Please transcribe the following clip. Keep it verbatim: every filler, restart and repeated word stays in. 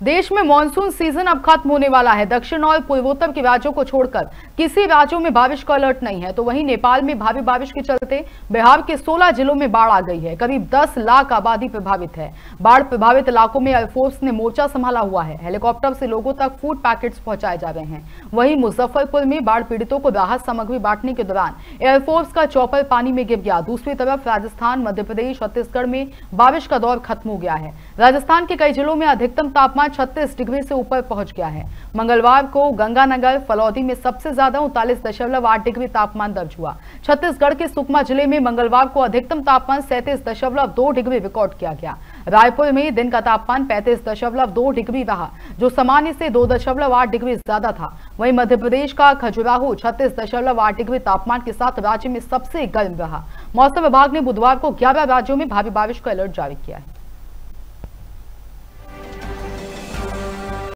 देश में monsoon season अब खत्म होने वाला है। दक्षिण और पूर्वोत्तर के राज्यों को छोड़कर किसी राज्यों में बारिश का अलर्ट नहीं है। तो वहीं नेपाल में भारी बारिश के चलते बिहार के सोलह जिलों में बाढ़ आ गई है। करीब दस लाख आबादी प्रभावित है। बाढ़ प्रभावित इलाकों में एयरफोर्स ने मोर्चा संभाला हुआ है। हेलीकॉप्टर से लोगों तक फूड पैकेट्स पहुंचाए जा रहे हैं। वहीं मुजफ्फरपुर में बाढ़ पीड़ितों को राहत सामग्री बांटने के दौरान एयरफोर्स का चॉपर पानी में गिर गया। दूसरी तरफ राजस्थान, मध्य प्रदेश, छत्तीसगढ़ में बारिश का दौर खत्म हो गया है। राजस्थान के कई जिलों में अधिकतम तापमान छत्तीस डिग्री से ऊपर पहुंच गया है। मंगलवार को गंगानगर, फलौदी में सबसे ज्यादा उनतालीस दशमलव आठ डिग्री तापमान दर्ज हुआ। छत्तीसगढ़ के सुकमा जिले में मंगलवार को अधिकतम तापमान सैंतीस दशमलव दो डिग्री रिकॉर्ड किया गया। रायपुर में दिन का तापमान पैंतीस दशमलव दो डिग्री रहा, जो सामान्य से दो दशमलव आठ डिग्री ज्यादा था। वहीं मध्य प्रदेश का खजुराहो छत्तीस दशमलव आठ डिग्री तापमान के साथ राज्य में सबसे गर्म रहा। मौसम विभाग ने बुधवार को ग्यारह राज्यों में भारी बारिश का अलर्ट जारी किया है।